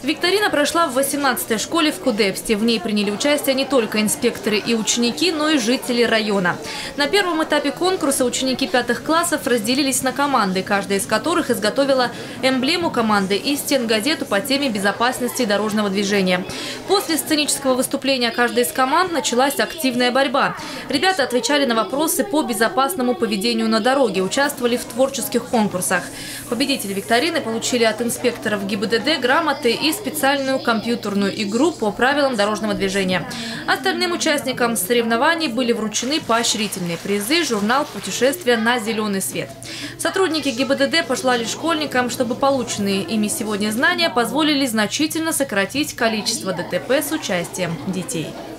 Викторина прошла в 18-й школе в Кудепсте. В ней приняли участие не только инспекторы и ученики, но и жители района. На первом этапе конкурса ученики 5 классов разделились на команды, каждая из которых изготовила эмблему команды и стенгазету по теме безопасности дорожного движения. После сценического выступления каждой из команд началась активная борьба. Ребята отвечали на вопросы по безопасному поведению на дороге, участвовали в творческих конкурсах. Победители викторины получили от инспекторов ГИБДД грамоты и специальную компьютерную игру по правилам дорожного движения. Остальным участникам соревнований были вручены поощрительные призы, журнал «Путешествие на зеленый свет». Сотрудники ГИБДД пожелали школьникам, чтобы полученные ими сегодня знания позволили значительно сократить количество ДТП с участием детей.